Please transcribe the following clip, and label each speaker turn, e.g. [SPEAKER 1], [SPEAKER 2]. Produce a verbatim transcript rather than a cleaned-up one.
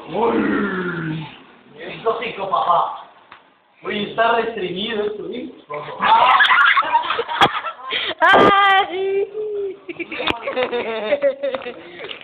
[SPEAKER 1] Uy.
[SPEAKER 2] Exótico, papá. Uy, está restringido esto, ¿sí?
[SPEAKER 3] ¡Ay!